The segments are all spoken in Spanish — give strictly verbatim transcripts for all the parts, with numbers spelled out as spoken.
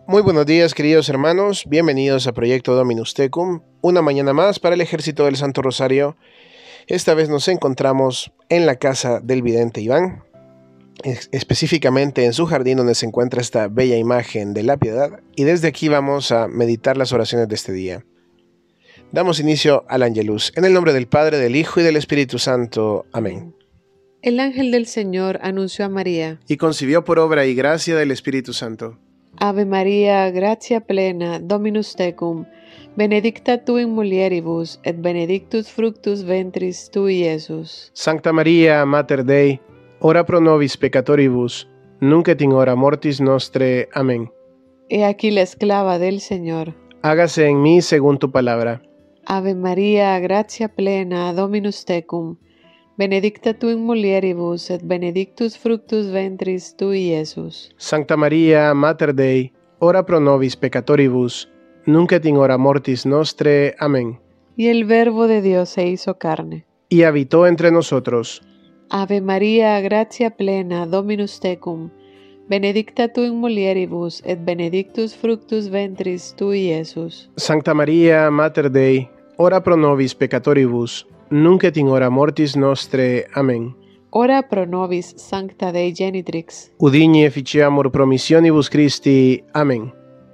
Muy buenos días, queridos hermanos, bienvenidos a Proyecto Dominus Tecum, una mañana más para el Ejército del Santo Rosario. Esta vez nos encontramos en la casa del vidente Iván, específicamente en su jardín donde se encuentra esta bella imagen de la Piedad, y desde aquí vamos a meditar las oraciones de este día. Damos inicio al Angelus, en el nombre del Padre, del Hijo y del Espíritu Santo. Amén. El ángel del Señor anunció a María, y concibió por obra y gracia del Espíritu Santo. Ave María, gratia plena, Dominus tecum, benedicta tu in mulieribus, et benedictus fructus ventris tui, Iesus. Sancta Maria, Mater Dei, ora pro nobis peccatoribus, nunc et in hora mortis nostre. Amén. He aquí la esclava del Señor. Hágase en mí según tu palabra. Ave María, gratia plena, Dominus tecum, benedicta tu in mulieribus, et benedictus fructus ventris tui, Iesus. Sancta Maria, Mater Dei, ora pro nobis peccatoribus, nunc et in hora mortis nostre. Amén. Y el Verbo de Dios se hizo carne, y habitó entre nosotros. Ave María, gratia plena, Dominus tecum, benedicta tu in mulieribus, et benedictus fructus ventris tui, Iesus. Sancta Maria, Mater Dei, ora pro nobis peccatoribus, nunc et in hora mortis nostre. Amén. Ora pro nobis, Sancta Dei Genitrix. Udini efficiamur promissionibus Christi. Amén.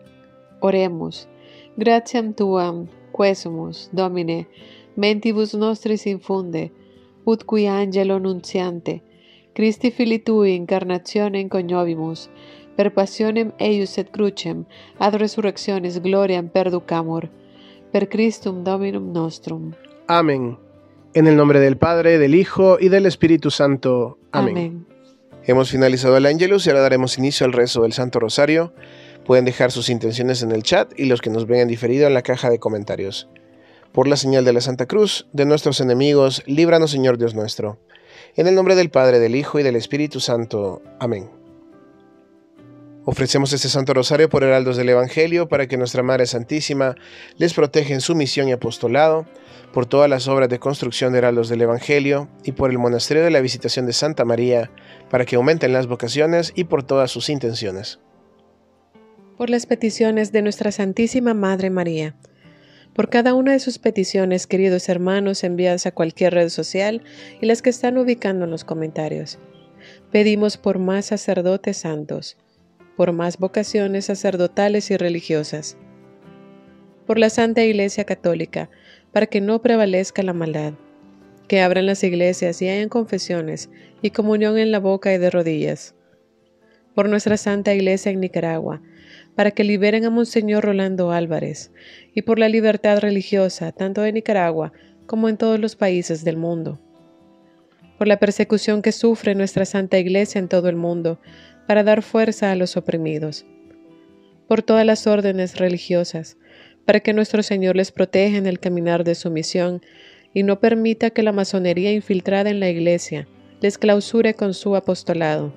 Oremus. Gratiam tuam, quesumus, Domine, mentibus nostris infunde, ut qui angelo nunciante, Christi Filii Tui incarnationem coniovimus, per passionem eius et crucem, ad resurrectionis gloriam perducamur, per Christum Dominum nostrum. Amén. En el nombre del Padre, del Hijo y del Espíritu Santo. Amén. Amén. Hemos finalizado el Angelus y ahora daremos inicio al rezo del Santo Rosario. Pueden dejar sus intenciones en el chat y los que nos ven en diferido en la caja de comentarios. Por la señal de la Santa Cruz, de nuestros enemigos, líbranos, Señor Dios nuestro. En el nombre del Padre, del Hijo y del Espíritu Santo. Amén. Ofrecemos este Santo Rosario por heraldos del Evangelio, para que nuestra Madre Santísima les proteja en su misión y apostolado, por todas las obras de construcción de heraldos del Evangelio, y por el Monasterio de la Visitación de Santa María, para que aumenten las vocaciones, y por todas sus intenciones. Por las peticiones de nuestra Santísima Madre María. Por cada una de sus peticiones, queridos hermanos, enviadas a cualquier red social y las que están ubicando en los comentarios. Pedimos por más sacerdotes santos, por más vocaciones sacerdotales y religiosas, por la Santa Iglesia Católica, para que no prevalezca la maldad, que abran las iglesias y hayan confesiones y comunión en la boca y de rodillas, por nuestra Santa Iglesia en Nicaragua, para que liberen a Monseñor Rolando Álvarez, y por la libertad religiosa tanto de Nicaragua como en todos los países del mundo, por la persecución que sufre nuestra Santa Iglesia en todo el mundo, para dar fuerza a los oprimidos, por todas las órdenes religiosas, para que nuestro Señor les proteja en el caminar de su misión y no permita que la masonería infiltrada en la Iglesia les clausure con su apostolado.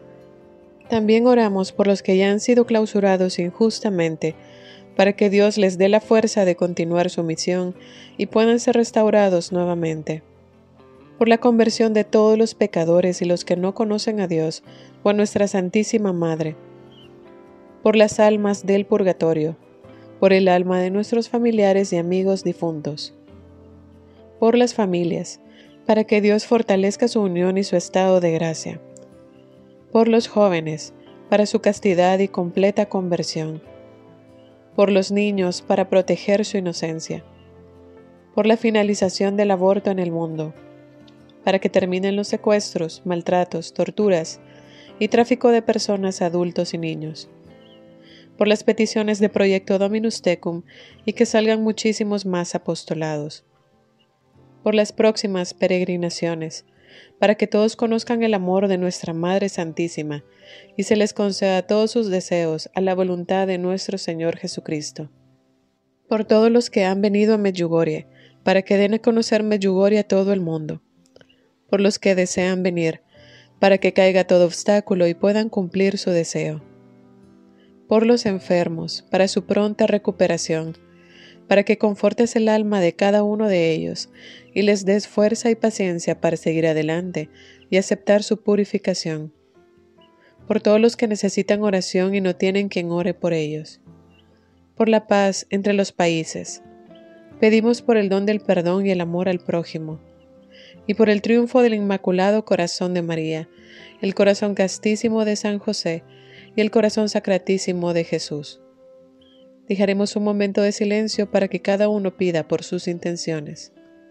También oramos por los que ya han sido clausurados injustamente, para que Dios les dé la fuerza de continuar su misión y puedan ser restaurados nuevamente. Por la conversión de todos los pecadores y los que no conocen a Dios o a nuestra Santísima Madre. Por las almas del purgatorio, por el alma de nuestros familiares y amigos difuntos. Por las familias, para que Dios fortalezca su unión y su estado de gracia. Por los jóvenes, para su castidad y completa conversión. Por los niños, para proteger su inocencia. Por la finalización del aborto en el mundo, para que terminen los secuestros, maltratos, torturas y tráfico de personas, adultos y niños. Por las peticiones de Proyecto Dominus Tecum y que salgan muchísimos más apostolados. Por las próximas peregrinaciones, para que todos conozcan el amor de nuestra Madre Santísima y se les conceda todos sus deseos a la voluntad de nuestro Señor Jesucristo. Por todos los que han venido a Medjugorje, para que den a conocer Medjugorje a todo el mundo. Por los que desean venir, para que caiga todo obstáculo y puedan cumplir su deseo. Por los enfermos, para su pronta recuperación, para que confortes el alma de cada uno de ellos y les des fuerza y paciencia para seguir adelante y aceptar su purificación. por todos los que necesitan oración y no tienen quien ore por ellos, por la paz entre los países. Pedimos por el don del perdón y el amor al prójimo, y por el triunfo del Inmaculado Corazón de María, el corazón castísimo de San José y el corazón sacratísimo de Jesús. Dejaremos un momento de silencio para que cada uno pida por sus intenciones.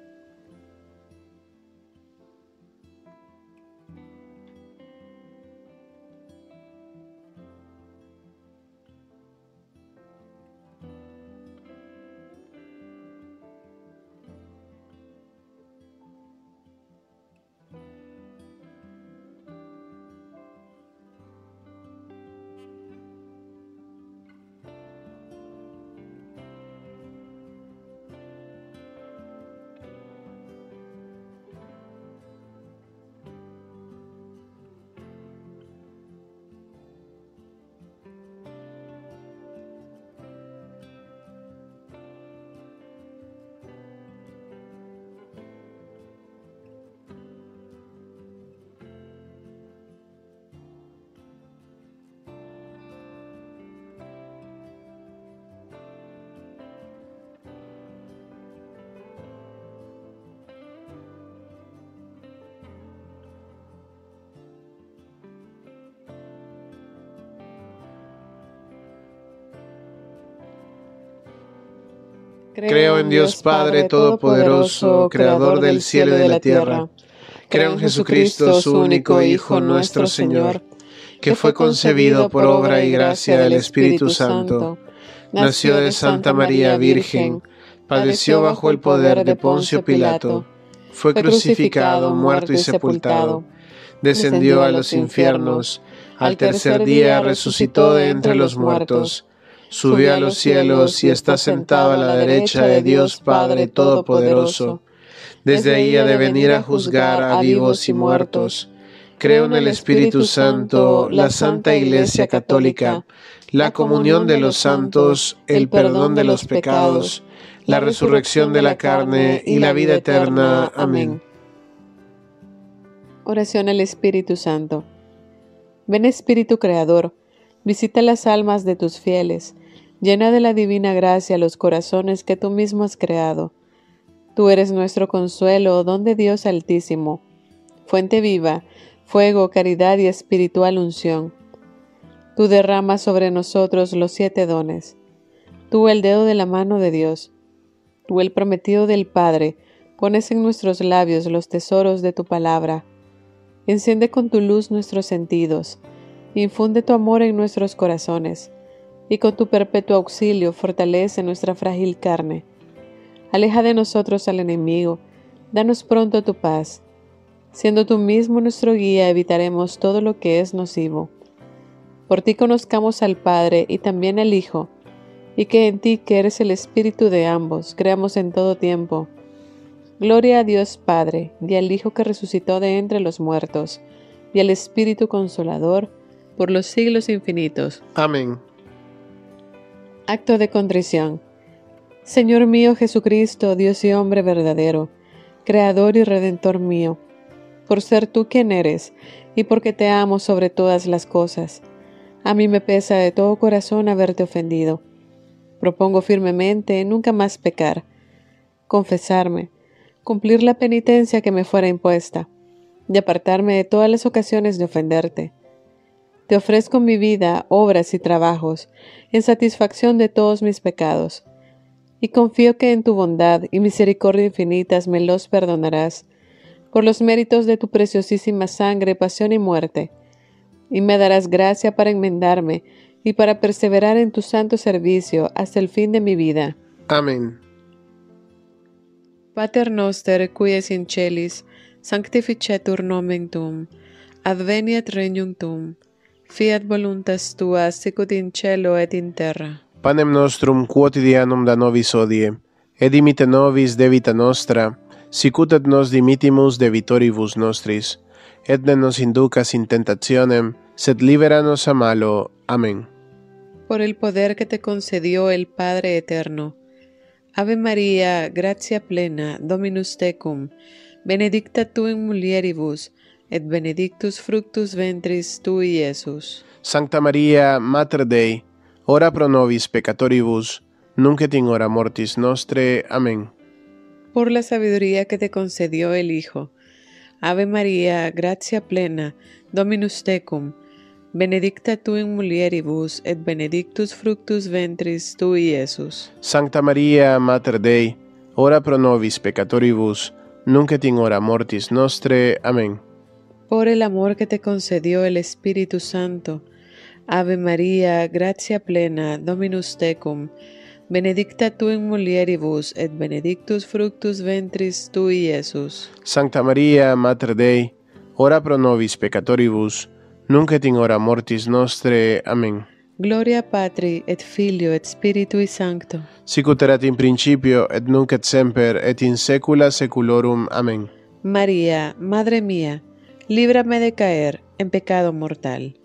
Creo en Dios Padre Todopoderoso, Creador del cielo y de la tierra. Creo en Jesucristo, su único Hijo, nuestro Señor, que fue concebido por obra y gracia del Espíritu Santo. Nació de Santa María Virgen, padeció bajo el poder de Poncio Pilato, fue crucificado, muerto y sepultado, descendió a los infiernos, al tercer día resucitó de entre los muertos, subió a los cielos y está sentado a la derecha de Dios Padre Todopoderoso. Desde ahí ha de venir a juzgar a vivos y muertos. Creo en el Espíritu Santo, la Santa Iglesia Católica, la comunión de los santos, el perdón de los pecados, la resurrección de la carne y la vida eterna. Amén. Oración al Espíritu Santo. Ven, Espíritu Creador, visita las almas de tus fieles, llena de la divina gracia los corazones que tú mismo has creado. Tú eres nuestro consuelo, don de Dios Altísimo, fuente viva, fuego, caridad y espiritual unción. Tú derramas sobre nosotros los siete dones. Tú, el dedo de la mano de Dios. Tú, el prometido del Padre, pones en nuestros labios los tesoros de tu palabra. Enciende con tu luz nuestros sentidos. Infunde tu amor en nuestros corazones, y con tu perpetuo auxilio fortalece nuestra frágil carne. Aleja de nosotros al enemigo, danos pronto tu paz. Siendo tú mismo nuestro guía, evitaremos todo lo que es nocivo. Por ti conozcamos al Padre y también al Hijo, y que en ti, que eres el Espíritu de ambos, creamos en todo tiempo. Gloria a Dios Padre, y al Hijo que resucitó de entre los muertos, y al Espíritu Consolador, por los siglos infinitos. Amén. Acto de contrición. Señor mío Jesucristo, Dios y hombre verdadero, Creador y Redentor mío, por ser tú quien eres, y porque te amo sobre todas las cosas, a mí me pesa de todo corazón haberte ofendido. Propongo firmemente nunca más pecar, confesarme, cumplir la penitencia que me fuera impuesta, y apartarme de todas las ocasiones de ofenderte. Te ofrezco mi vida, obras y trabajos, en satisfacción de todos mis pecados, y confío que en tu bondad y misericordia infinitas me los perdonarás, por los méritos de tu preciosísima sangre, pasión y muerte, y me darás gracia para enmendarme y para perseverar en tu santo servicio hasta el fin de mi vida. Amén. Pater noster, qui es in celis, sanctificetur nomen tuum, adveniat regnum tuum, fiat voluntas tua sicut in cielo et in terra. Panem nostrum quotidianum da nobis hodie, et dimite nobis debita nostra, sicut et nos dimittimus debitoribus nostris, et ne nos inducas in tentationem, sed libera nos a malo. Amén. Por el poder que te concedió el Padre Eterno. Ave María, gratia plena, Dominus tecum, benedicta tu in mulieribus, et benedictus fructus ventris tui, Iesus. Sancta Maria, Mater Dei, ora pro nobis peccatoribus, nunc et in hora mortis nostre. Amén. Por la sabiduría que te concedió el Hijo. Ave María, gratia plena, Dominus tecum, benedicta tu in mulieribus, et benedictus fructus ventris tui, Iesus. Sancta Maria, Mater Dei, ora pro nobis peccatoribus, nunc et in hora mortis nostre. Amén. Por el amor que te concedió el Espíritu Santo. Ave María, gratia plena, Dominus tecum, benedicta tu in mulieribus, et benedictus fructus ventris tui, Iesus. Sancta Maria, Mater Dei, ora pro nobis peccatoribus, nunc et in hora mortis nostre. Amén. Gloria Patri, et Filio, et Spiritui Sancto. Sic ut erat in principio, et nunc et semper, et in saecula saeculorum. Amén. María, Madre mía, líbrame de caer en pecado mortal.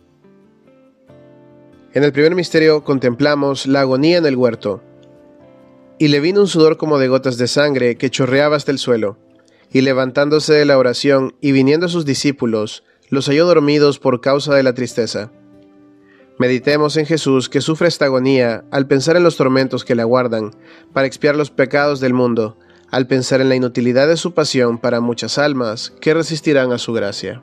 En el primer misterio contemplamos la agonía en el huerto. Y le vino un sudor como de gotas de sangre que chorreaba hasta el suelo. Y levantándose de la oración y viniendo a sus discípulos, los halló dormidos por causa de la tristeza. Meditemos en Jesús que sufre esta agonía al pensar en los tormentos que le aguardan para expiar los pecados del mundo, al pensar en la inutilidad de su pasión para muchas almas que resistirán a su gracia.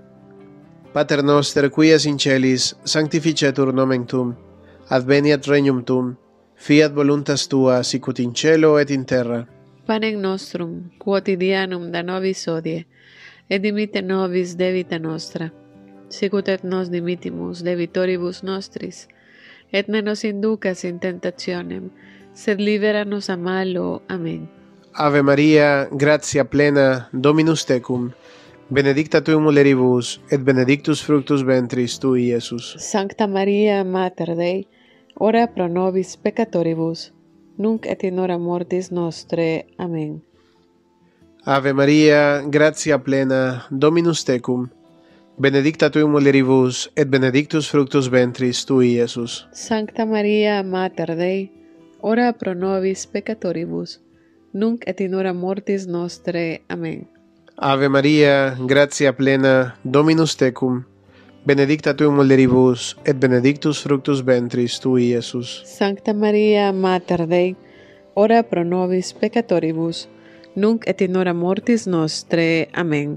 Pater noster, qui es in celis, sanctificetur nomen tuum, adveniat regnum tuum, fiat voluntas tua, sicut in cielo et in terra. Panem nostrum quotidianum da nobis hodie, et dimitte nobis debita nostra, sicut et nos dimittimus debitoribus nostris, et ne nos inducas in tentationem, sed libera nos a malo. Amén. Ave Maria, gratia plena, Dominus tecum, benedicta tu in mulieribus, et benedictus fructus ventris tui, Iesus. Sancta Maria, Mater Dei, ora pro nobis peccatoribus, nunc et in hora mortis nostre. Amén. Ave Maria, gratia plena, Dominus tecum, benedicta tu in mulieribus, et benedictus fructus ventris tui, Iesus. Sancta Maria, Mater Dei, ora pro nobis peccatoribus, nunc et in hora mortis nostre. Amén. Ave Maria, gratia plena, Dominus tecum, benedicta tu in mulieribus, et benedictus fructus ventris tui, Iesus. Sancta Maria, Mater Dei, ora pro nobis peccatoribus, nunc et in hora mortis nostre. Amén.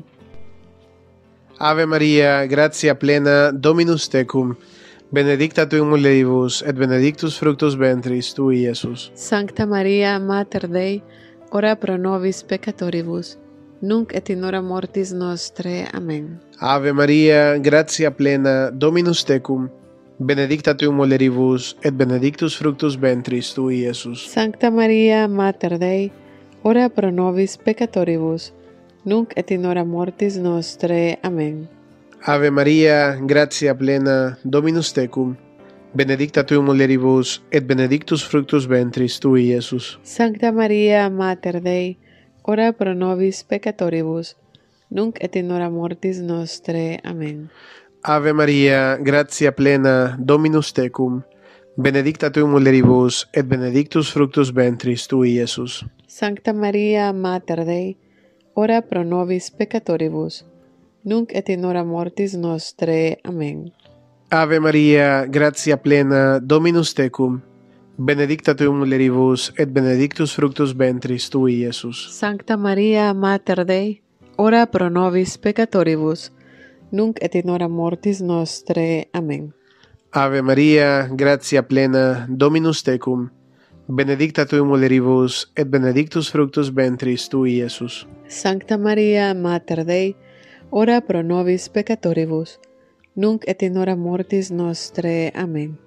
Ave Maria, gratia plena, Dominus tecum, benedicta tu in mulieribus, et benedictus fructus ventris tui, Iesus. Sancta Maria, Mater Dei, ora pro nobis peccatoribus, nunc et in hora mortis nostre. Amén. Ave Maria, gratia plena, Dominus tecum, benedicta tu in mulieribus, et benedictus fructus ventris tui, Iesus. Sancta Maria, Mater Dei, ora pro nobis peccatoribus, nunc et in hora mortis nostre. Amén. Ave Maria, gratia plena, Dominus tecum, benedicta tu in mulieribus, et benedictus fructus ventris tui, Iesus. Sancta Maria, Mater Dei, ora pro nobis peccatoribus, nunc et in hora mortis nostre. Amén. Ave Maria, gratia plena, Dominus tecum, benedicta tu in mulieribus, et benedictus fructus ventris tui, Iesus. Sancta Maria, Mater Dei, ora pro nobis peccatoribus, nunc et in hora mortis nostre. Amén. Ave Maria, gratia plena, Dominus tecum, benedicta tu in mulieribus, et benedictus fructus ventris tui, Iesus. Sancta Maria, Mater Dei, ora pro nobis peccatoribus, nunc et in hora mortis nostre. Amén. Ave Maria, gratia plena, Dominus tecum, benedicta tu in mulieribus, et benedictus fructus ventris tui, Iesus. Sancta Maria, Mater Dei, ora pro nobis peccatoribus, nunc et in hora mortis nostre. Amén.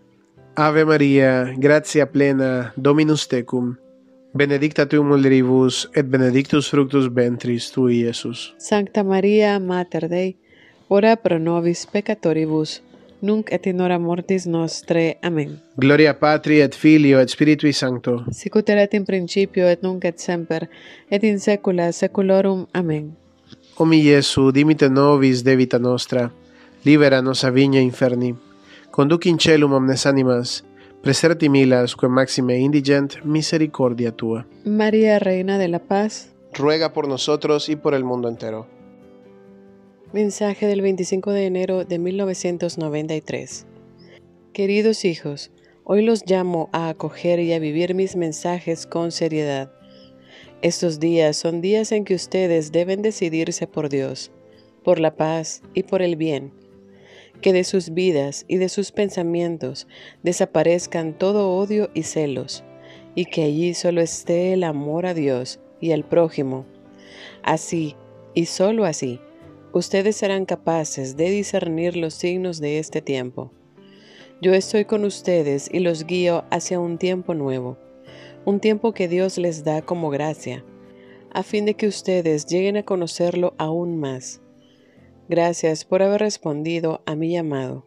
Ave Maria, gratia plena, Dominus tecum, benedicta tu in mulieribus, et benedictus fructus ventris tui, Iesus. Sancta Maria, Mater Dei, ora pro nobis peccatoribus, nunc et in hora mortis nostre. Amén. Gloria Patri et Filio et Spiritui Sancto. Sic ut erat in principio et nunc et semper, et in saecula saeculorum. Amén. O mi Iesu, dimite nobis debita nostra, libera nos a vigna inferni, conduci in celum omnes animas, preserti milas quae maxime indigent misericordia tua. María, Reina de la Paz, ruega por nosotros y por el mundo entero. Mensaje del veinticinco de enero de mil novecientos noventa y tres. Queridos hijos, hoy los llamo a acoger y a vivir mis mensajes con seriedad. Estos días son días en que ustedes deben decidirse por Dios, por la paz y por el bien. Que de sus vidas y de sus pensamientos desaparezcan todo odio y celos, y que allí solo esté el amor a Dios y al prójimo. Así, y solo así, ustedes serán capaces de discernir los signos de este tiempo. Yo estoy con ustedes y los guío hacia un tiempo nuevo, un tiempo que Dios les da como gracia, a fin de que ustedes lleguen a conocerlo aún más. Gracias por haber respondido a mi llamado.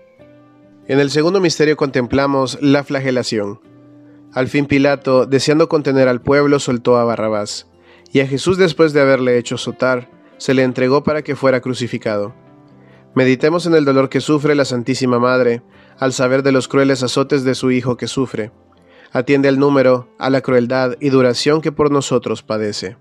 En el segundo misterio contemplamos la flagelación. Al fin Pilato, deseando contener al pueblo, soltó a Barrabás, y a Jesús, después de haberle hecho azotar, se le entregó para que fuera crucificado. Meditemos en el dolor que sufre la Santísima Madre al saber de los crueles azotes de su Hijo que sufre. Atiende al número, a la crueldad y duración que por nosotros padece.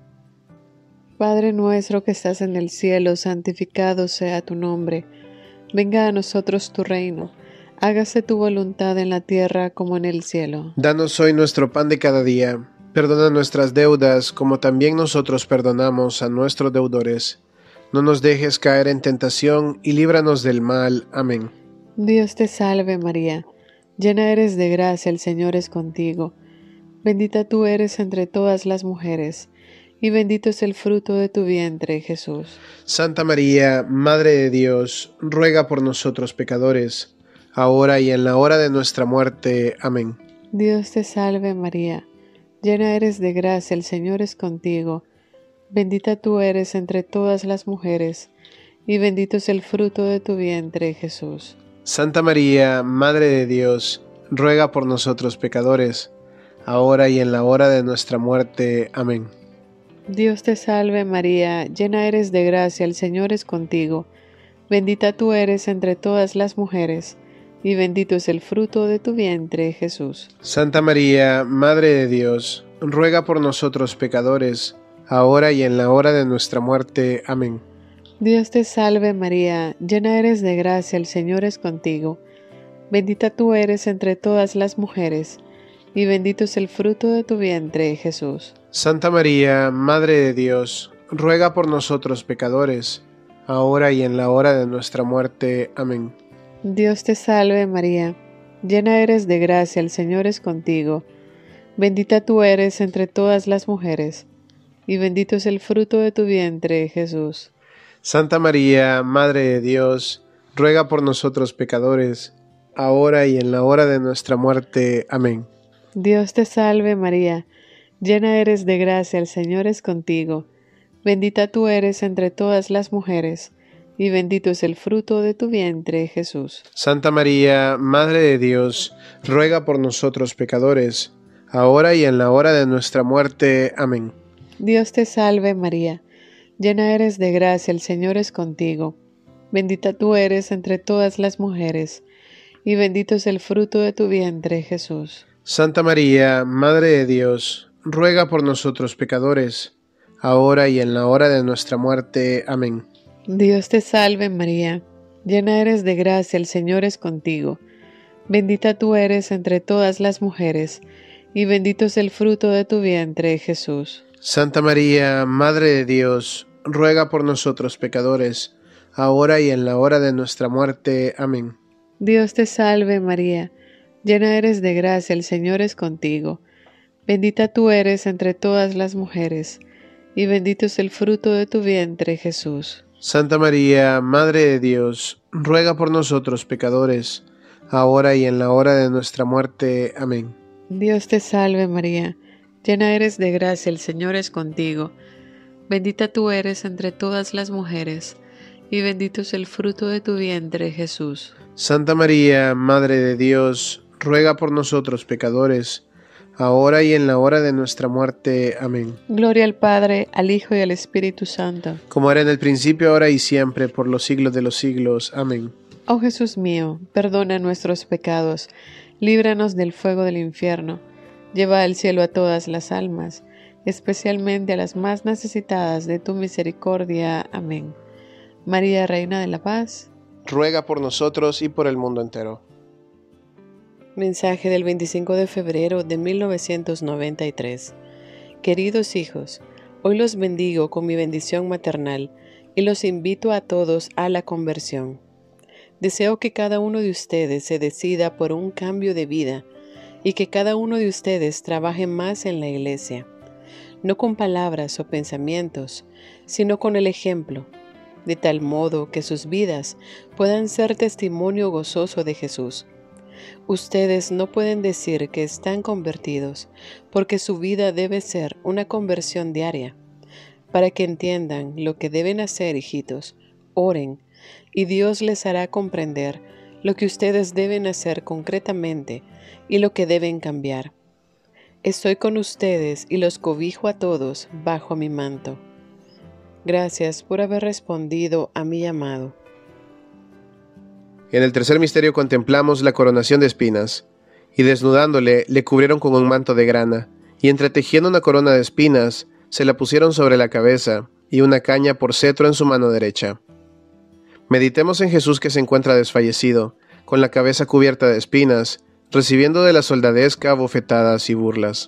Padre nuestro que estás en el cielo, santificado sea tu nombre. Venga a nosotros tu reino. Hágase tu voluntad en la tierra como en el cielo. Danos hoy nuestro pan de cada día. Perdona nuestras deudas, como también nosotros perdonamos a nuestros deudores. No nos dejes caer en tentación, y líbranos del mal. Amén. Dios te salve María, llena eres de gracia, el Señor es contigo. Bendita tú eres entre todas las mujeres, y bendito es el fruto de tu vientre, Jesús. Santa María, Madre de Dios, ruega por nosotros pecadores, ahora y en la hora de nuestra muerte. Amén. Dios te salve María, llena eres de gracia, el Señor es contigo. Bendita tú eres entre todas las mujeres, y bendito es el fruto de tu vientre, Jesús. Santa María, Madre de Dios, ruega por nosotros pecadores, ahora y en la hora de nuestra muerte. Amén. Dios te salve María, llena eres de gracia, el Señor es contigo. Bendita tú eres entre todas las mujeres, y bendito es el fruto de tu vientre, Jesús. Santa María, Madre de Dios, ruega por nosotros pecadores, ahora y en la hora de nuestra muerte. Amén. Dios te salve María, llena eres de gracia, el Señor es contigo. Bendita tú eres entre todas las mujeres, y bendito es el fruto de tu vientre, Jesús. Santa María, Madre de Dios, ruega por nosotros pecadores, ahora y en la hora de nuestra muerte. Amén. Dios te salve María, llena eres de gracia, el Señor es contigo. Bendita tú eres entre todas las mujeres, y bendito es el fruto de tu vientre, Jesús. Santa María, Madre de Dios, ruega por nosotros pecadores, ahora y en la hora de nuestra muerte. Amén. Dios te salve María, llena eres de gracia, el Señor es contigo. Bendita tú eres entre todas las mujeres, y bendito es el fruto de tu vientre, Jesús. Santa María, Madre de Dios, ruega por nosotros pecadores, ahora y en la hora de nuestra muerte. Amén. Dios te salve María, llena eres de gracia, el Señor es contigo. Bendita tú eres entre todas las mujeres, y bendito es el fruto de tu vientre, Jesús. Santa María, Madre de Dios, ruega por nosotros pecadores, ahora y en la hora de nuestra muerte. Amén. Dios te salve María, llena eres de gracia, el Señor es contigo. Bendita tú eres entre todas las mujeres, y bendito es el fruto de tu vientre, Jesús. Santa María, Madre de Dios, ruega por nosotros pecadores, ahora y en la hora de nuestra muerte. Amén. Dios te salve María, llena eres de gracia, el Señor es contigo. Bendita tú eres entre todas las mujeres, y bendito es el fruto de tu vientre, Jesús. Santa María, Madre de Dios, ruega por nosotros pecadores, ahora y en la hora de nuestra muerte. Amén. Dios te salve María, llena eres de gracia, el Señor es contigo. Bendita tú eres entre todas las mujeres, y bendito es el fruto de tu vientre, Jesús. Santa María, Madre de Dios, ruega por nosotros pecadores, ahora y en la hora de nuestra muerte. Amén. Gloria al Padre, al Hijo y al Espíritu Santo. Como era en el principio, ahora y siempre, por los siglos de los siglos. Amén. Oh Jesús mío, perdona nuestros pecados, líbranos del fuego del infierno, lleva al cielo a todas las almas, especialmente a las más necesitadas de tu misericordia. Amén. María, Reina de la Paz, ruega por nosotros y por el mundo entero. Mensaje del veinticinco de febrero de mil novecientos noventa y tres. Queridos hijos, hoy los bendigo con mi bendición maternal y los invito a todos a la conversión. Deseo que cada uno de ustedes se decida por un cambio de vida y que cada uno de ustedes trabaje más en la iglesia, no con palabras o pensamientos, sino con el ejemplo, de tal modo que sus vidas puedan ser testimonio gozoso de Jesús. Ustedes no pueden decir que están convertidos, porque su vida debe ser una conversión diaria. Para que entiendan lo que deben hacer, hijitos, oren, y Dios les hará comprender lo que ustedes deben hacer concretamente y lo que deben cambiar. Estoy con ustedes y los cobijo a todos bajo mi manto. Gracias por haber respondido a mi llamado. En el tercer misterio contemplamos la coronación de espinas, y desnudándole le cubrieron con un manto de grana, y entretejiendo una corona de espinas, se la pusieron sobre la cabeza, y una caña por cetro en su mano derecha. Meditemos en Jesús que se encuentra desfallecido, con la cabeza cubierta de espinas, recibiendo de la soldadesca bofetadas y burlas.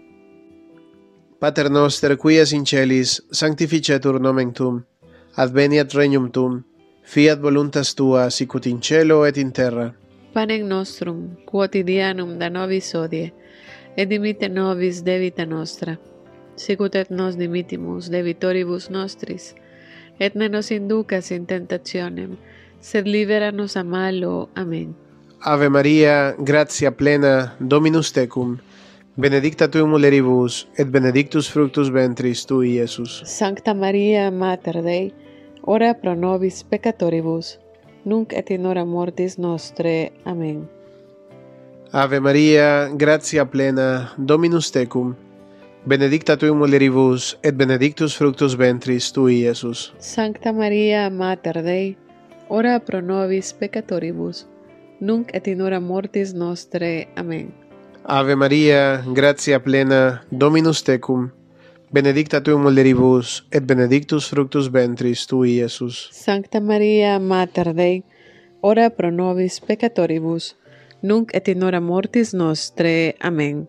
Pater noster, qui es in celis, sanctificetur nomen tuum, adveniat regnum tuum, fiat voluntas tua, sicut in cielo et in terra. Panem nostrum quotidianum da nobis hodie, et dimitte nobis debita nostra, sicut et nos dimittimus debitoribus nostris, et ne nos inducas in tentationem, sed libera nos a malo. Amén. Ave Maria, gratia plena, Dominus tecum, benedicta tu in mulieribus, et benedictus fructus ventris tui, Iesus. Sancta Maria, Mater Dei, ora pro nobis peccatoribus, nunc et in hora mortis nostre. Amén. Ave Maria, gratia plena, Dominus tecum, benedicta tu in mulieribus, et benedictus fructus ventris tui, Iesus. Sancta Maria, Mater Dei, ora pro nobis peccatoribus, nunc et in hora mortis nostre. Amén. Ave Maria, gratia plena, Dominus tecum, benedicta tu in mulieribus, et benedictus fructus ventris tui, Iesus. Sancta Maria, Mater Dei, ora pro nobis peccatoribus, nunc et in hora mortis nostre. Amén.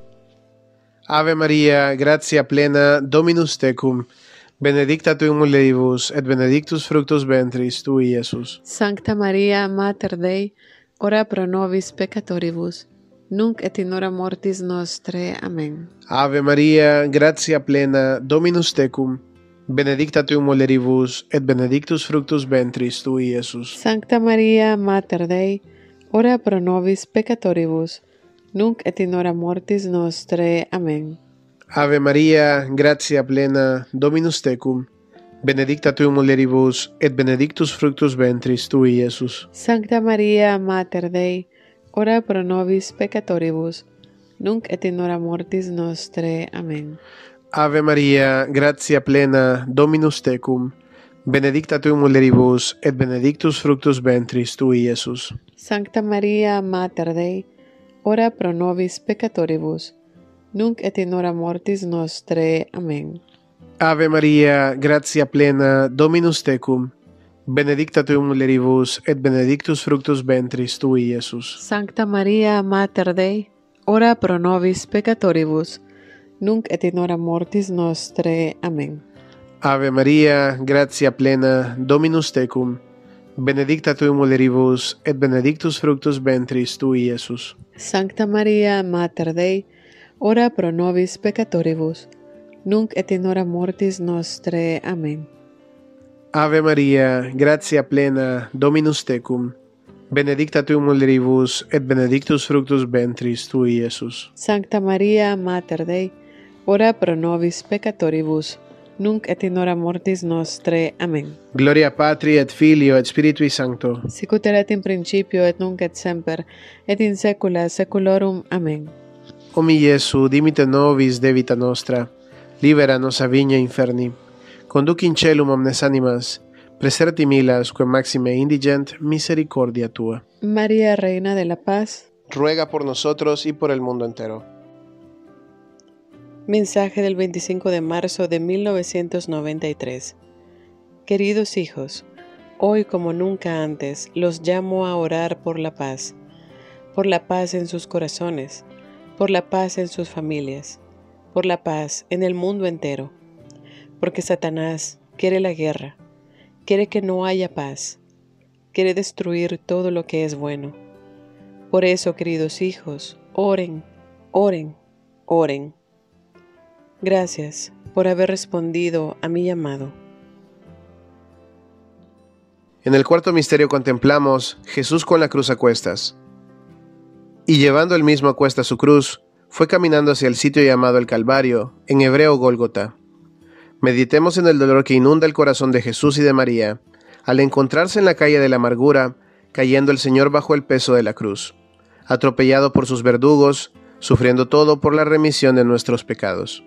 Ave Maria, gratia plena, Dominus tecum, benedicta tu in mulieribus, et benedictus fructus ventris tui, Iesus. Sancta Maria, Mater Dei, ora pro nobis peccatoribus, nunc et in hora mortis nostre. Amén. Ave Maria, gratia plena, Dominus tecum, benedicta tu in mulieribus, et benedictus fructus ventris tui, Iesus. Sancta Maria, Mater Dei, ora pro nobis peccatoribus, nunc et in hora mortis nostre. Amén. Ave Maria, gratia plena, Dominus tecum, benedicta tu in mulieribus, et benedictus fructus ventris tui, Iesus. Sancta Maria, Mater Dei, ora pro nobis peccatoribus, nunc et in hora mortis nostre. Amén. Ave Maria, gratia plena, Dominus tecum, benedicta tu in mulieribus, et benedictus fructus ventris tui, Iesus. Sancta Maria, Mater Dei, ora pro nobis peccatoribus, nunc et in hora mortis nostre. Amén. Ave Maria, gratia plena, Dominus tecum, benedicta tu in mulieribus, et benedictus fructus ventris tui, Iesus. Sancta Maria, Mater Dei, ora pro nobis peccatoribus, nunc et in hora mortis nostre. Amén. Ave Maria, gratia plena, Dominus tecum, benedicta tu in mulieribus, et benedictus fructus ventris tui, Iesus. Sancta Maria, Mater Dei, ora pro nobis peccatoribus, nunc et in hora mortis nostre. Amén. Ave Maria, gratia plena, Dominus tecum, benedicta tu in mulieribus, et benedictus fructus ventris tui, Iesus. Sancta Maria, Mater Dei, ora pro nobis peccatoribus, nunc et in hora mortis nostre. Amén. Gloria Patri et Filio et Spiritui Sancto. Sicut erat in principio et nunc et semper, et in saecula saeculorum. Amén. O mi Iesu, dimite nobis debita nostra, libera nos a vigna inferni, conduc in celum omnes animas, preserti milas quae maxime indigent misericordia tua. María, Reina de la Paz, ruega por nosotros y por el mundo entero. Mensaje del veinticinco de marzo de mil novecientos noventa y tres. Queridos hijos, hoy como nunca antes, los llamo a orar por la paz, por la paz en sus corazones, por la paz en sus familias, por la paz en el mundo entero, porque Satanás quiere la guerra, quiere que no haya paz, quiere destruir todo lo que es bueno. Por eso, queridos hijos, oren, oren, oren. Gracias por haber respondido a mi llamado. En el cuarto misterio contemplamos Jesús con la cruz a cuestas. Y llevando él mismo a cuestas su cruz, fue caminando hacia el sitio llamado el Calvario, en hebreo Gólgota. Meditemos en el dolor que inunda el corazón de Jesús y de María, al encontrarse en la calle de la amargura, cayendo el Señor bajo el peso de la cruz, atropellado por sus verdugos, sufriendo todo por la remisión de nuestros pecados.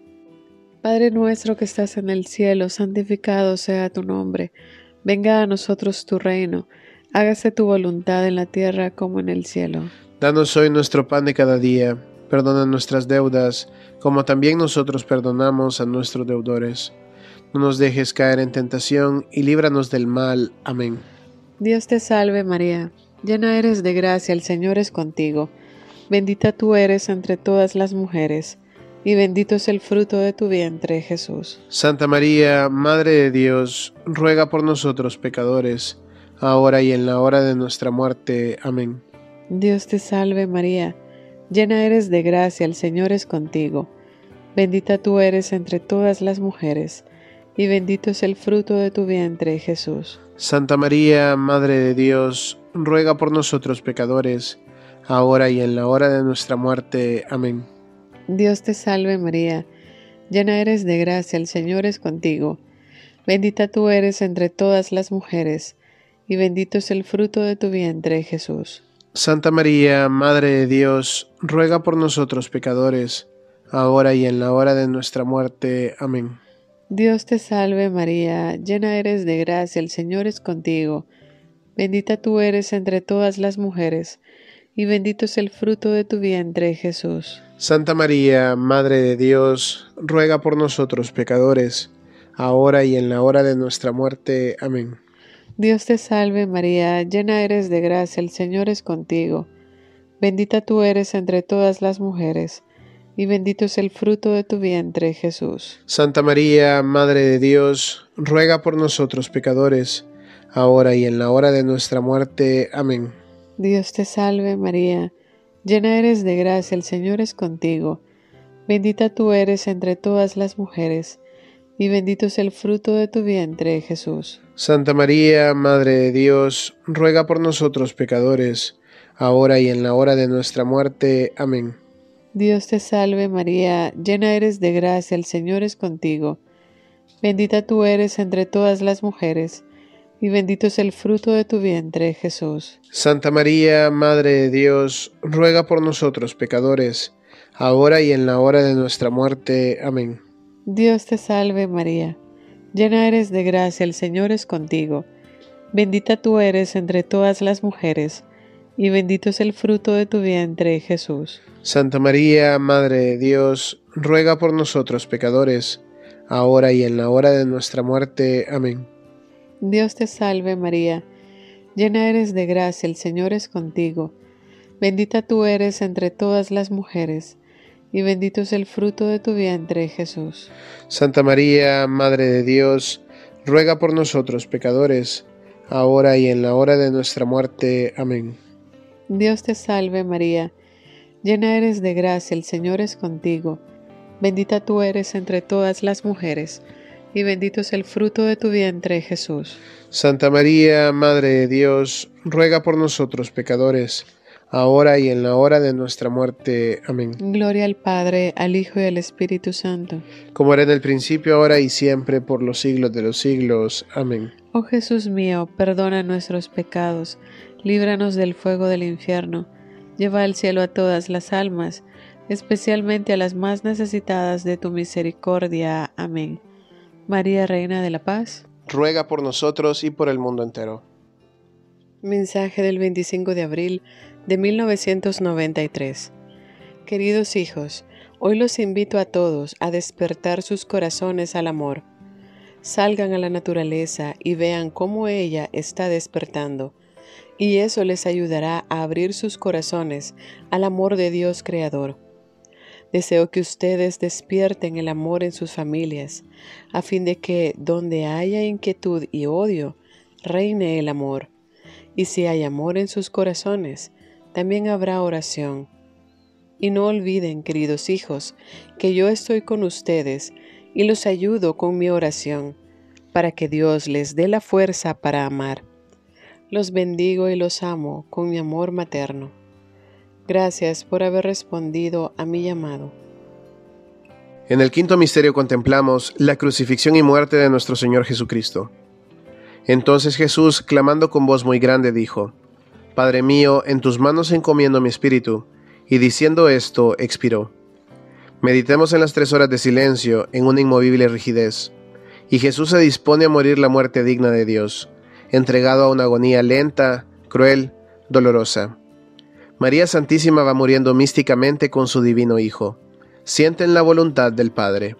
Padre nuestro que estás en el cielo, santificado sea tu nombre. Venga a nosotros tu reino. Hágase tu voluntad en la tierra como en el cielo. Danos hoy nuestro pan de cada día. Perdona nuestras deudas, como también nosotros perdonamos a nuestros deudores. No nos dejes caer en tentación y líbranos del mal. Amén. Dios te salve María, llena eres de gracia, el Señor es contigo. Bendita tú eres entre todas las mujeres, y bendito es el fruto de tu vientre, Jesús. Santa María, Madre de Dios, ruega por nosotros pecadores, ahora y en la hora de nuestra muerte. Amén. Dios te salve María, llena eres de gracia, el Señor es contigo. Bendita tú eres entre todas las mujeres, y bendito es el fruto de tu vientre, Jesús. Santa María, Madre de Dios, ruega por nosotros pecadores, ahora y en la hora de nuestra muerte. Amén. Dios te salve María, llena eres de gracia, el Señor es contigo. Bendita tú eres entre todas las mujeres, y bendito es el fruto de tu vientre, Jesús. Santa María, Madre de Dios, ruega por nosotros pecadores, ahora y en la hora de nuestra muerte. Amén. Dios te salve María, llena eres de gracia, el Señor es contigo. Bendita tú eres entre todas las mujeres, y bendito es el fruto de tu vientre, Jesús. Santa María, Madre de Dios, ruega por nosotros pecadores, ahora y en la hora de nuestra muerte. Amén. Dios te salve María, llena eres de gracia, el Señor es contigo. Bendita tú eres entre todas las mujeres, y bendito es el fruto de tu vientre, Jesús. Santa María, Madre de Dios, ruega por nosotros pecadores, ahora y en la hora de nuestra muerte. Amén. Dios te salve María, llena eres de gracia, el Señor es contigo. Bendita tú eres entre todas las mujeres, y bendito es el fruto de tu vientre, Jesús. Santa María, Madre de Dios, ruega por nosotros pecadores, ahora y en la hora de nuestra muerte. Amén. Dios te salve María, llena eres de gracia, el Señor es contigo. Bendita tú eres entre todas las mujeres, y bendito es el fruto de tu vientre, Jesús. Santa María, Madre de Dios, ruega por nosotros pecadores, ahora y en la hora de nuestra muerte. Amén. Dios te salve María, llena eres de gracia, el Señor es contigo. Bendita tú eres entre todas las mujeres, y bendito es el fruto de tu vientre, Jesús. Santa María, Madre de Dios, ruega por nosotros pecadores, ahora y en la hora de nuestra muerte. Amén. Dios te salve María, llena eres de gracia, el Señor es contigo. Bendita tú eres entre todas las mujeres, y bendito es el fruto de tu vientre, Jesús. Santa María, Madre de Dios, ruega por nosotros pecadores, ahora y en la hora de nuestra muerte. Amén. Dios te salve María, llena eres de gracia, el Señor es contigo. Bendita tú eres entre todas las mujeres, y bendito es el fruto de tu vientre, Jesús. Santa María, Madre de Dios, ruega por nosotros pecadores, ahora y en la hora de nuestra muerte. Amén. Gloria al Padre, al Hijo y al Espíritu Santo. Como era en el principio, ahora y siempre, por los siglos de los siglos. Amén. Oh Jesús mío, perdona nuestros pecados, líbranos del fuego del infierno, lleva al cielo a todas las almas, especialmente a las más necesitadas de tu misericordia. Amén. María, Reina de la Paz, ruega por nosotros y por el mundo entero. Mensaje del veinticinco de abril de mil novecientos noventa y tres. Queridos hijos, hoy los invito a todos a despertar sus corazones al amor. salgan a la naturaleza y vean cómo ella está despertando, y eso les ayudará a abrir sus corazones al amor de Dios Creador. Deseo que ustedes despierten el amor en sus familias, a fin de que donde haya inquietud y odio, reine el amor. Y si hay amor en sus corazones, también habrá oración. Y no olviden, queridos hijos, que yo estoy con ustedes y los ayudo con mi oración, para que Dios les dé la fuerza para amar. Los bendigo y los amo con mi amor materno. Gracias por haber respondido a mi llamado. En el quinto misterio contemplamos la crucifixión y muerte de nuestro Señor Jesucristo. Entonces Jesús, clamando con voz muy grande, dijo: Padre mío, en tus manos encomiendo mi espíritu. Y diciendo esto, expiró. Meditemos en las tres horas de silencio, en una inmovible rigidez. Y Jesús se dispone a morir la muerte digna de Dios, entregado a una agonía lenta, cruel, dolorosa. María Santísima va muriendo místicamente con su divino Hijo. Sienten la voluntad del Padre.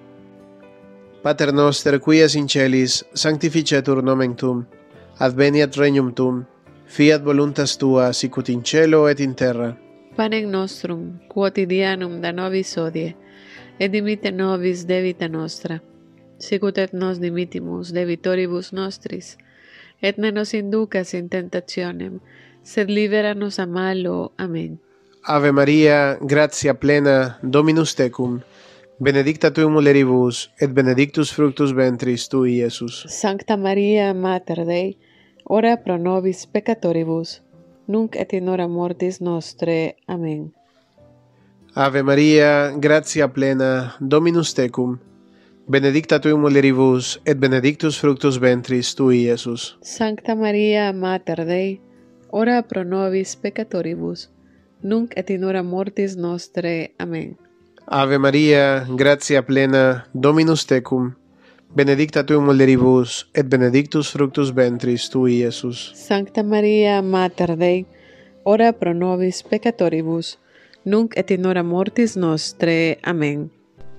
Pater noster, qui es in celis, sanctificetur nomen tuum, adveniat regnum tuum, fiat voluntas tua, sicut in cielo et in terra. Panem nostrum quotidianum da nobis hodie, et dimitte nobis debita nostra, sicut et nos dimittimus debitoribus nostris, et ne nos inducas in tentationem, sed libera nos a malo. Amén. Ave Maria, gratia plena, Dominus tecum, benedicta tu in mulieribus, et benedictus fructus ventris tui, Iesus. Sancta Maria, Mater Dei, ora pro nobis peccatoribus, nunc et in hora mortis nostre. Amén. Ave Maria, gratia plena, Dominus tecum, benedicta tu in mulieribus, et benedictus fructus ventris tui, Iesus. Sancta Maria, Mater Dei, ora pro nobis peccatoribus, nunc et in hora mortis nostre. Amén. Ave Maria, gratia plena, Dominus tecum, benedicta tu in mulieribus, et benedictus fructus ventris tui, Iesus. Sancta Maria, Mater Dei, ora pro nobis peccatoribus, nunc et in hora mortis nostre. Amén.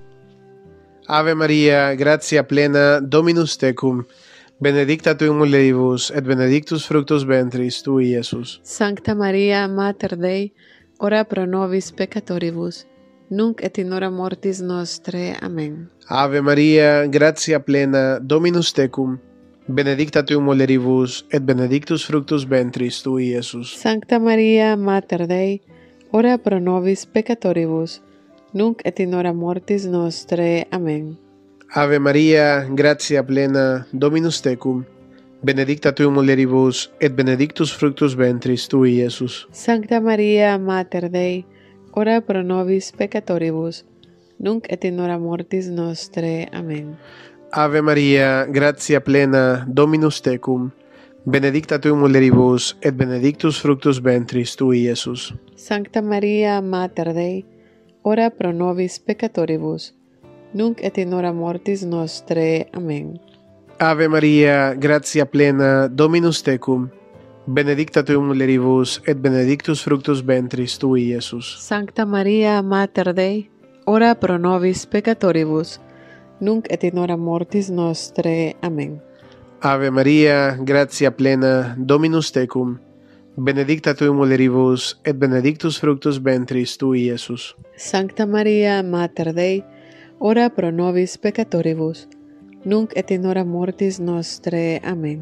Ave Maria, gratia plena, Dominus tecum, benedicta tu in mulieribus, et benedictus fructus ventris tui, Iesus. Sancta Maria, Mater Dei, ora pro nobis peccatoribus, nunc et in hora mortis nostre. Amén. Ave Maria, gratia plena, Dominus tecum, benedicta tu in mulieribus, et benedictus fructus ventris tui, Iesus. Sancta Maria, Mater Dei, ora pro nobis peccatoribus, nunc et in hora mortis nostre. Amén. Ave Maria, gratia plena, Dominus tecum, benedicta tu in mulieribus, et benedictus fructus ventris tui, Iesus. Sancta Maria, Mater Dei, ora pro nobis peccatoribus, nunc et in hora mortis nostre. Amén. Ave Maria, gratia plena, Dominus tecum, benedicta tu in mulieribus, et benedictus fructus ventris tui, Iesus. Sancta Maria, Mater Dei, ora pro nobis peccatoribus, nunc et in hora mortis nostre. Amén. Ave Maria, gratia plena, Dominus tecum, benedicta tu in mulieribus, et benedictus fructus ventris tui, Iesus. Sancta Maria, Mater Dei, ora pro nobis peccatoribus, nunc et in hora mortis nostre. Amén. Ave Maria, gratia plena, Dominus tecum, benedicta tu in mulieribus, et benedictus fructus ventris tui, Iesus. Sancta Maria, Mater Dei, ora pro nobis peccatoribus, nunc et in hora mortis nostre. Amén.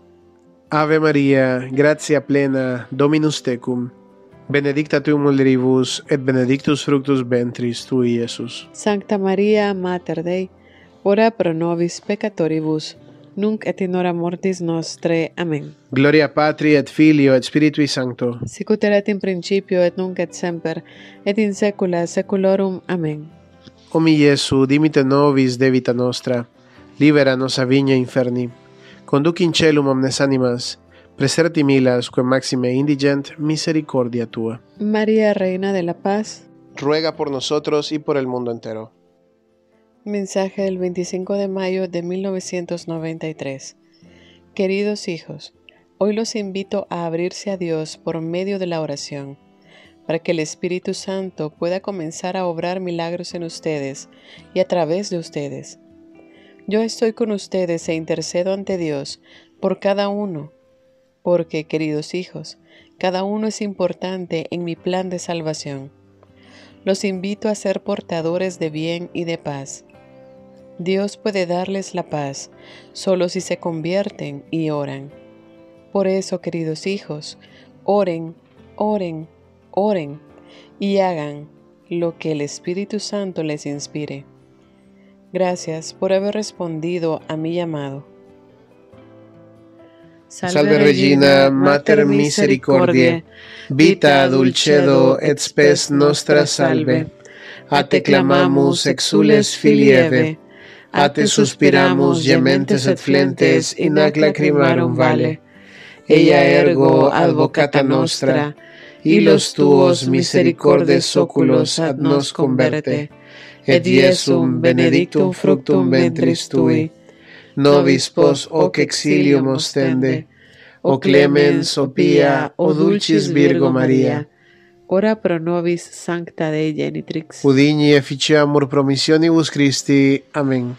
Ave Maria, gratia plena, Dominus tecum, benedicta tu in mulieribus, et benedictus fructus ventris tui, Iesus. Sancta Maria, Mater Dei, ora pro nobis peccatoribus, nunc et in hora mortis nostre. Amén. Gloria Patri et Filio et Spiritui Sancto. Sicut erat in principio et nunc et semper, et in saecula saeculorum. Amén. O mi Iesu, dimite nobis debita nostra, libera nos a vigna inferni, conduci in celum omnes animas, preserti milas quae maxime indigent misericordia tua. María, Reina de la Paz, ruega por nosotros y por el mundo entero. Mensaje del veinticinco de mayo de mil novecientos noventa y tres. Queridos hijos, hoy los invito a abrirse a Dios por medio de la oración, para que el Espíritu Santo pueda comenzar a obrar milagros en ustedes y a través de ustedes. Yo estoy con ustedes e intercedo ante Dios por cada uno, porque, queridos hijos, cada uno es importante en mi plan de salvación. Los invito a ser portadores de bien y de paz. Dios puede darles la paz solo si se convierten y oran. Por eso, queridos hijos, oren, oren, oren y hagan lo que el Espíritu Santo les inspire. Gracias por haber respondido a mi llamado. Salve Regina, Mater Misericordiae, vita dulcedo et spes nostra salve. A te clamamus exules filii Eve, a te suspiramus gementes et flentes in ac lacrimarum vale. Ella ergo advocata nostra, illos tuos misericordes oculos ad nos converte, et Iesum benedictum fructum ventris tui. Nobis pos hoc exilium ostende, o clemens, o pia, o dulcis Virgo Maria. Ora pro nobis sancta Dei genitrix. Udigni efficiamur promissionibus Christi. Amén.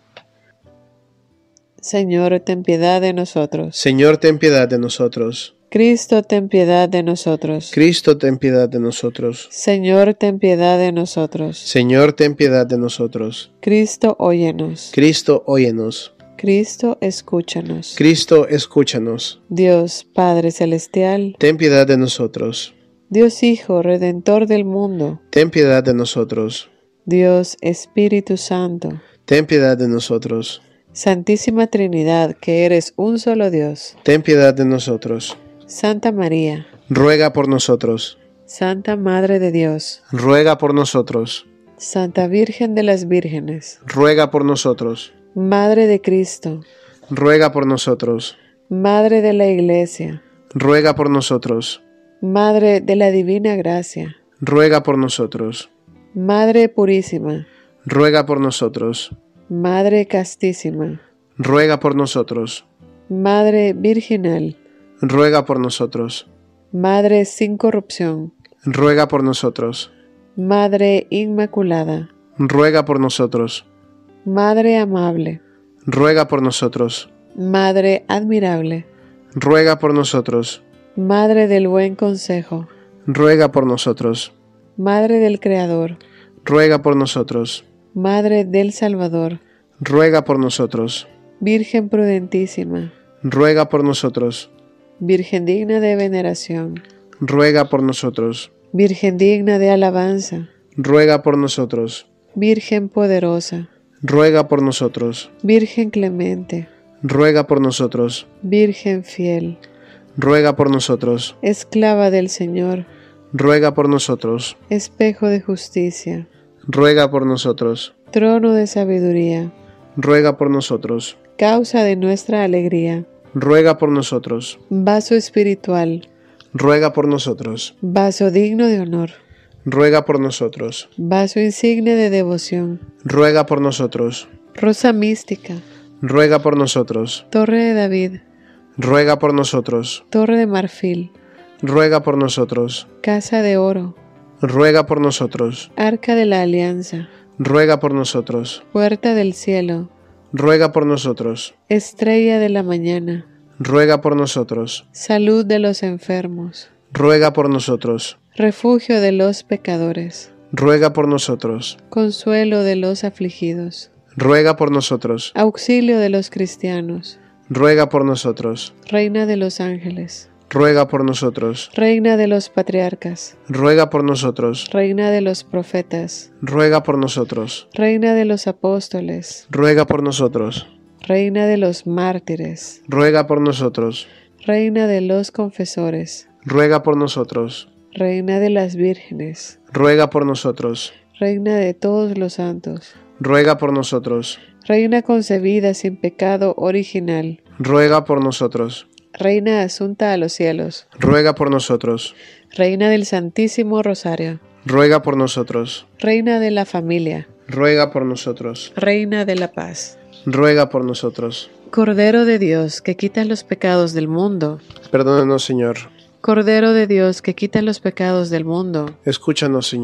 Señor, ten piedad de nosotros. Señor, ten piedad de nosotros. Cristo, ten piedad de nosotros. Cristo, ten piedad de nosotros. Señor, ten piedad de nosotros. Señor, ten piedad de nosotros. Cristo, óyenos. Cristo, óyenos. Cristo, escúchanos. Cristo, escúchanos. Dios, Padre Celestial, ten piedad de nosotros. Dios Hijo, Redentor del mundo, ten piedad de nosotros. Dios Espíritu Santo, ten piedad de nosotros. Santísima Trinidad, que eres un solo Dios, ten piedad de nosotros. Santa María, ruega por nosotros. Santa Madre de Dios, ruega por nosotros. Santa Virgen de las Vírgenes, ruega por nosotros. Madre de Cristo, ruega por nosotros. Madre de la Iglesia, ruega por nosotros. Madre de la Divina Gracia, ruega por nosotros. Madre Purísima, ruega por nosotros. Madre Castísima, ruega por nosotros. Madre Virginal, ruega por nosotros. Madre sin corrupción, ruega por nosotros. Madre Inmaculada, ruega por nosotros. Madre amable, ruega por nosotros. Madre admirable, ruega por nosotros. Madre del buen consejo, ruega por nosotros. Madre del Creador, ruega por nosotros. Madre del Salvador, ruega por nosotros. Virgen prudentísima, ruega por nosotros. Virgen digna de veneración, ruega por nosotros. Virgen digna de alabanza, ruega por nosotros. Virgen poderosa, ruega por nosotros. Virgen clemente, ruega por nosotros. Virgen fiel, ruega por nosotros. Esclava del Señor, ruega por nosotros. Espejo de justicia, ruega por nosotros. Trono de sabiduría, ruega por nosotros. Causa de nuestra alegría, ruega por nosotros. Vaso espiritual, ruega por nosotros. Vaso digno de honor, ruega por nosotros. Vaso insigne de devoción, ruega por nosotros. Rosa mística, ruega por nosotros. Torre de David, ruega por nosotros. Torre de marfil, ruega por nosotros. Casa de oro, ruega por nosotros. Arca de la Alianza, ruega por nosotros. Puerta del cielo, ruega por nosotros. Estrella de la mañana, ruega por nosotros. Salud de los enfermos, ruega por nosotros. Refugio de los pecadores, ruega por nosotros. Consuelo de los afligidos, ruega por nosotros. Auxilio de los cristianos, ruega por nosotros. Reina de los ángeles, ruega por nosotros. Reina de los patriarcas, ruega por nosotros. Reina de los profetas, ruega por nosotros. Reina de los apóstoles, ruega por nosotros. Reina de los mártires, ruega por nosotros. Reina de los confesores, ruega por nosotros. Reina de las vírgenes, ruega por nosotros. Reina de todos los santos, ruega por nosotros. Reina concebida sin pecado original, ruega por nosotros. Reina asunta a los cielos, ruega por nosotros. Reina del Santísimo Rosario, ruega por nosotros. Reina de la familia, ruega por nosotros. Reina de la paz, ruega por nosotros. Cordero de Dios, que quitas los pecados del mundo, perdónanos, Señor. Cordero de Dios, que quitas los pecados del mundo, escúchanos, Señor.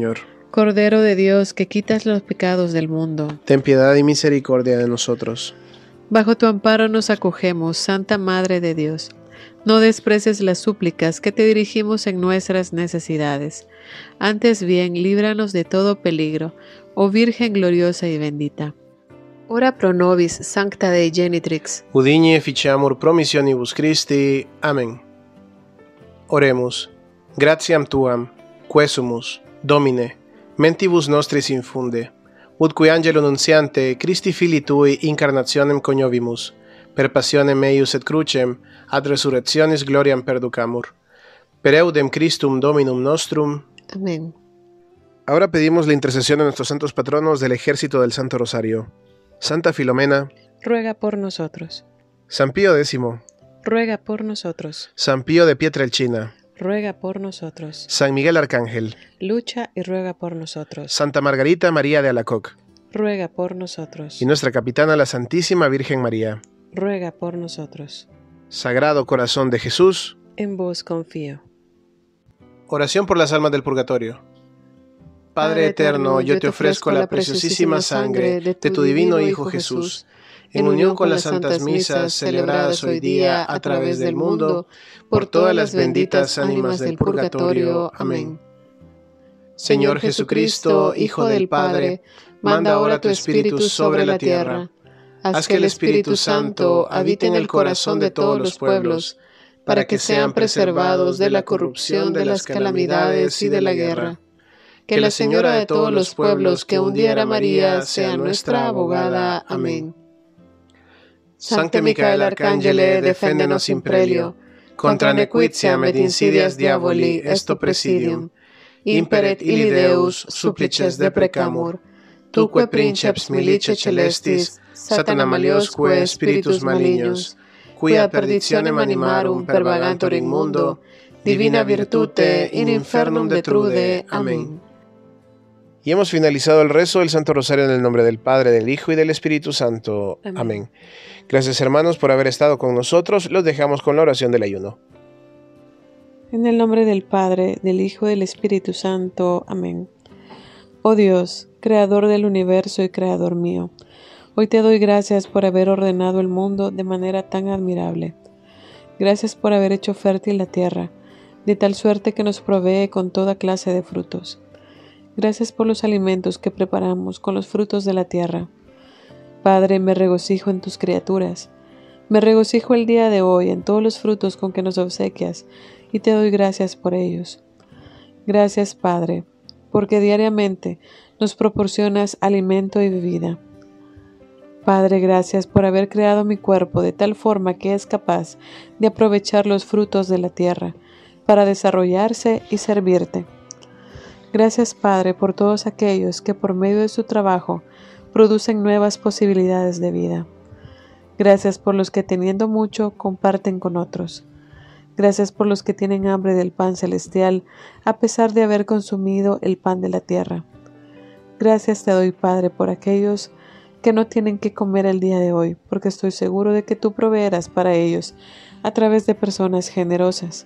Cordero de Dios, que quitas los pecados del mundo, ten piedad y misericordia de nosotros. bajo tu amparo nos acogemos, Santa Madre de Dios. No desprecies las súplicas que te dirigimos en nuestras necesidades. Antes bien, líbranos de todo peligro, oh Virgen gloriosa y bendita. Ora pro nobis, Sancta Dei Genitrix. Udigne ficiamur promissionibus Christi. Amén. Oremus. Gratiam tuam, quesumus, Domine, mentibus nostris infunde, ut qui angelo nunciante Christi Filii Tui incarnationem coniovimus, per passionem eius et crucem, ad resurrectionis gloriam perducamur. Per eudem Christum Dominum nostrum. Amén. Ahora pedimos la intercesión de nuestros santos patronos del ejército del Santo Rosario. Santa Filomena, ruega por nosotros. San Pío X, Ruega por nosotros. San Pío de Pietrelcina, Ruega por nosotros. San Miguel Arcángel, Lucha y ruega por nosotros. Santa Margarita María de Alacoc, Ruega por nosotros. y nuestra capitana la Santísima Virgen María. Ruega por nosotros. Sagrado Corazón de Jesús, En vos confío. oración por las almas del purgatorio. Padre eterno, yo te ofrezco la preciosísima sangre de tu divino Hijo Jesús, en unión con las santas misas celebradas hoy día a través del mundo, por todas las benditas ánimas del purgatorio. Amén. Señor Jesucristo, Hijo del Padre, manda ahora tu Espíritu sobre la tierra. Haz que el Espíritu Santo habite en el corazón de todos los pueblos, para que sean preservados de la corrupción, de las calamidades y de la guerra. Que la Señora de todos los pueblos, que un día era María, sea nuestra abogada. Amén. Sancte Micael Arcangele, defendenos in prelio, contra nequitiam et insidias diaboli esto presidium. Imperet illi Deus, supplices deprecamur. Tuque princeps milice celestis, Satana maliosque spiritus malignos, quia perditionem animarum pervagantur in mundo, divina virtute in infernum detrude. Amén. Y hemos finalizado el rezo del Santo Rosario en el nombre del Padre, del Hijo y del Espíritu Santo. Amén. Amén. Gracias, hermanos, por haber estado con nosotros. Los dejamos con la oración del ayuno. En el nombre del Padre, del Hijo y del Espíritu Santo. Amén. Oh Dios, Creador del universo y Creador mío, hoy te doy gracias por haber ordenado el mundo de manera tan admirable. Gracias por haber hecho fértil la tierra, de tal suerte que nos provee con toda clase de frutos. Gracias por los alimentos que preparamos con los frutos de la tierra. Padre, me regocijo en tus criaturas. Me regocijo el día de hoy en todos los frutos con que nos obsequias y te doy gracias por ellos. Gracias, Padre, porque diariamente nos proporcionas alimento y bebida. Padre, gracias por haber creado mi cuerpo de tal forma que es capaz de aprovechar los frutos de la tierra para desarrollarse y servirte. Gracias, Padre, por todos aquellos que por medio de su trabajo producen nuevas posibilidades de vida. Gracias por los que teniendo mucho comparten con otros. Gracias por los que tienen hambre del pan celestial a pesar de haber consumido el pan de la tierra. Gracias te doy, Padre, por aquellos que no tienen que comer el día de hoy, porque estoy seguro de que tú proveerás para ellos a través de personas generosas.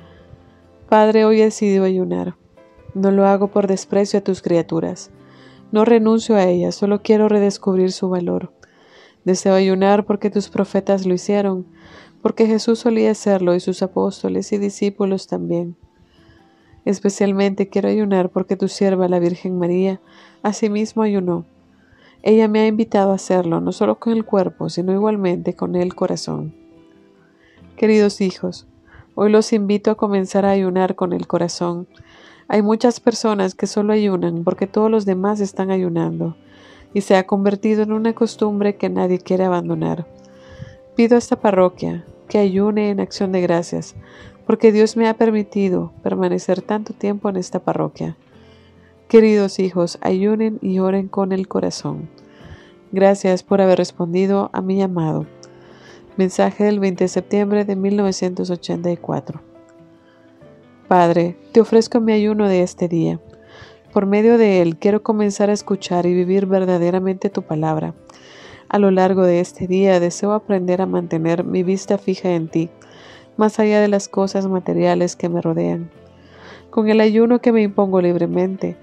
Padre, hoy he decidido ayunar. No lo hago por desprecio a tus criaturas. No renuncio a ellas, solo quiero redescubrir su valor. Deseo ayunar porque tus profetas lo hicieron, porque Jesús solía hacerlo y sus apóstoles y discípulos también. Especialmente quiero ayunar porque tu sierva, la Virgen María, asimismo ayunó. Ella me ha invitado a hacerlo, no solo con el cuerpo, sino igualmente con el corazón. Queridos hijos, hoy los invito a comenzar a ayunar con el corazón. Hay muchas personas que solo ayunan porque todos los demás están ayunando, y se ha convertido en una costumbre que nadie quiere abandonar. Pido a esta parroquia que ayune en acción de gracias, porque Dios me ha permitido permanecer tanto tiempo en esta parroquia. Queridos hijos, ayunen y oren con el corazón. Gracias por haber respondido a mi llamado. Mensaje del veinte de septiembre de mil novecientos ochenta y cuatro. Padre, te ofrezco mi ayuno de este día. Por medio de él quiero comenzar a escuchar y vivir verdaderamente tu palabra. A lo largo de este día deseo aprender a mantener mi vista fija en ti, más allá de las cosas materiales que me rodean. Con el ayuno que me impongo libremente,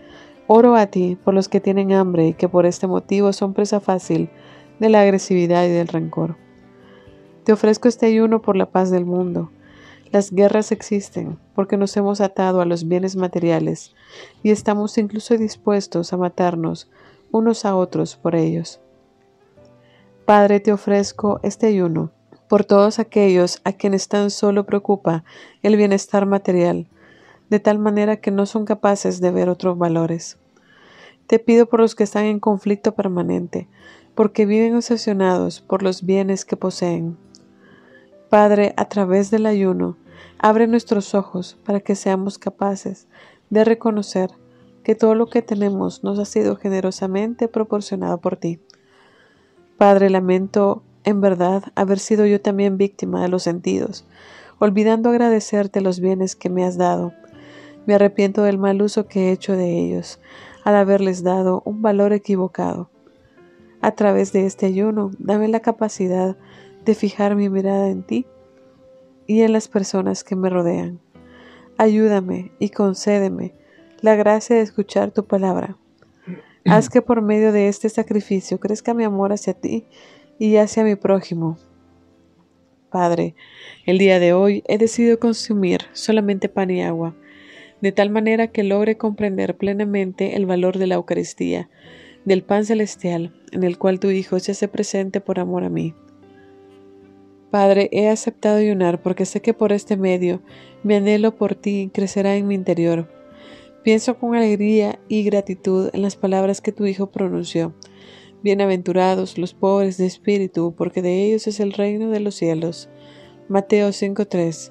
Oro a ti por los que tienen hambre y que por este motivo son presa fácil de la agresividad y del rencor. Te ofrezco este ayuno por la paz del mundo. Las guerras existen porque nos hemos atado a los bienes materiales y estamos incluso dispuestos a matarnos unos a otros por ellos. Padre, te ofrezco este ayuno por todos aquellos a quienes tan solo preocupa el bienestar material, de tal manera que no son capaces de ver otros valores. Te pido por los que están en conflicto permanente, porque viven obsesionados por los bienes que poseen. Padre, a través del ayuno, abre nuestros ojos para que seamos capaces de reconocer que todo lo que tenemos nos ha sido generosamente proporcionado por ti. Padre, lamento en verdad haber sido yo también víctima de los sentidos, olvidando agradecerte los bienes que me has dado. Me arrepiento del mal uso que he hecho de ellos, al haberles dado un valor equivocado. A través de este ayuno, dame la capacidad de fijar mi mirada en ti y en las personas que me rodean. Ayúdame y concédeme la gracia de escuchar tu palabra. Haz que por medio de este sacrificio crezca mi amor hacia ti y hacia mi prójimo. Padre, el día de hoy he decidido consumir solamente pan y agua, de tal manera que logre comprender plenamente el valor de la Eucaristía, del pan celestial, en el cual tu Hijo se hace presente por amor a mí. Padre, he aceptado ayunar porque sé que por este medio mi anhelo por ti crecerá en mi interior. Pienso con alegría y gratitud en las palabras que tu Hijo pronunció. Bienaventurados los pobres de espíritu, porque de ellos es el reino de los cielos. Mateo cinco tres.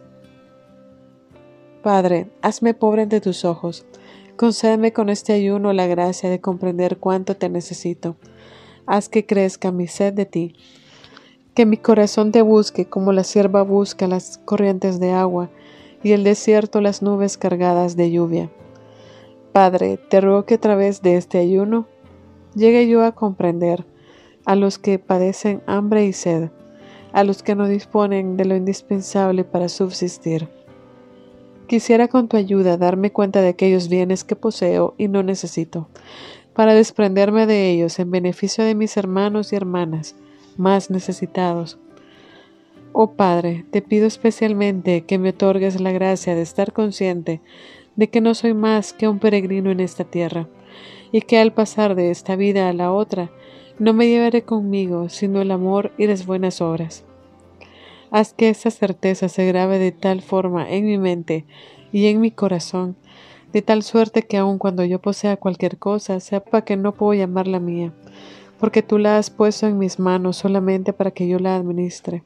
Padre, hazme pobre ante tus ojos. Concédeme con este ayuno la gracia de comprender cuánto te necesito. Haz que crezca mi sed de ti. Que mi corazón te busque como la sierva busca las corrientes de agua y el desierto las nubes cargadas de lluvia. Padre, te ruego que a través de este ayuno llegue yo a comprender a los que padecen hambre y sed, a los que no disponen de lo indispensable para subsistir. Quisiera con tu ayuda darme cuenta de aquellos bienes que poseo y no necesito, para desprenderme de ellos en beneficio de mis hermanos y hermanas más necesitados. Oh Padre, te pido especialmente que me otorgues la gracia de estar consciente de que no soy más que un peregrino en esta tierra, y que al pasar de esta vida a la otra, no me llevaré conmigo sino el amor y las buenas obras. Haz que esa certeza se grabe de tal forma en mi mente y en mi corazón, de tal suerte que aun cuando yo posea cualquier cosa, sepa que no puedo llamarla mía, porque tú la has puesto en mis manos solamente para que yo la administre.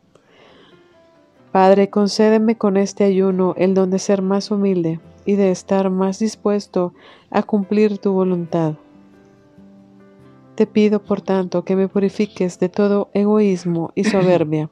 Padre, concédeme con este ayuno el don de ser más humilde y de estar más dispuesto a cumplir tu voluntad. Te pido, por tanto, que me purifiques de todo egoísmo y soberbia.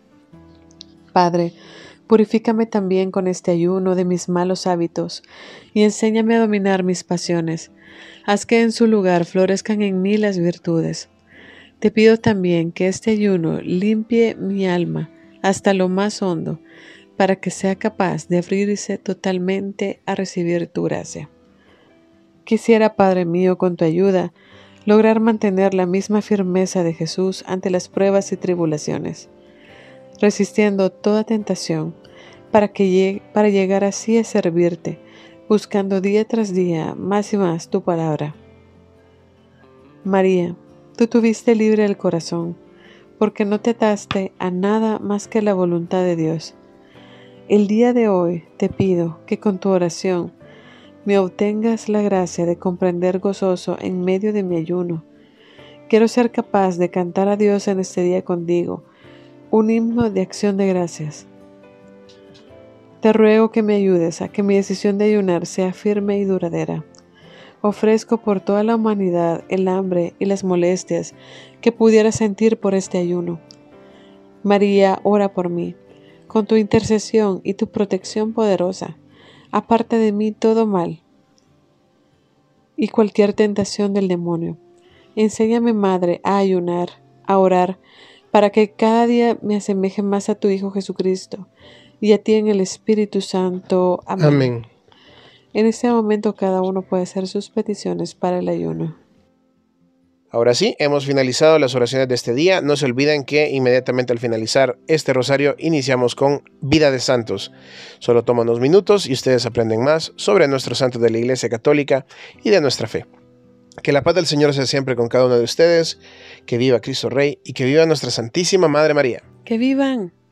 Padre, purifícame también con este ayuno de mis malos hábitos y enséñame a dominar mis pasiones. Haz que en su lugar florezcan en mí las virtudes. Te pido también que este ayuno limpie mi alma hasta lo más hondo, para que sea capaz de abrirse totalmente a recibir tu gracia. Quisiera, Padre mío, con tu ayuda, lograr mantener la misma firmeza de Jesús ante las pruebas y tribulaciones, resistiendo toda tentación, para, que llegue, para llegar así a servirte, buscando día tras día más y más tu palabra. María, tú tuviste libre el corazón, porque no te ataste a nada más que la voluntad de Dios. El día de hoy te pido que con tu oración me obtengas la gracia de comprender gozoso en medio de mi ayuno. Quiero ser capaz de cantar a Dios en este día contigo, un himno de acción de gracias. Te ruego que me ayudes a que mi decisión de ayunar sea firme y duradera. Ofrezco por toda la humanidad el hambre y las molestias que pudiera sentir por este ayuno. María, ora por mí. Con tu intercesión y tu protección poderosa, aparta de mí todo mal y cualquier tentación del demonio. Enséñame, Madre, a ayunar, a orar, para que cada día me asemeje más a tu Hijo Jesucristo y a ti en el Espíritu Santo. Amén. Amén. En este momento cada uno puede hacer sus peticiones para el ayuno. Ahora sí, hemos finalizado las oraciones de este día. No se olviden que inmediatamente al finalizar este rosario iniciamos con Vida de Santos. Solo toma unos minutos y ustedes aprenden más sobre nuestros santos de la Iglesia Católica y de nuestra fe. Que la paz del Señor sea siempre con cada uno de ustedes, que viva Cristo Rey y que viva nuestra Santísima Madre María. ¡Que vivan!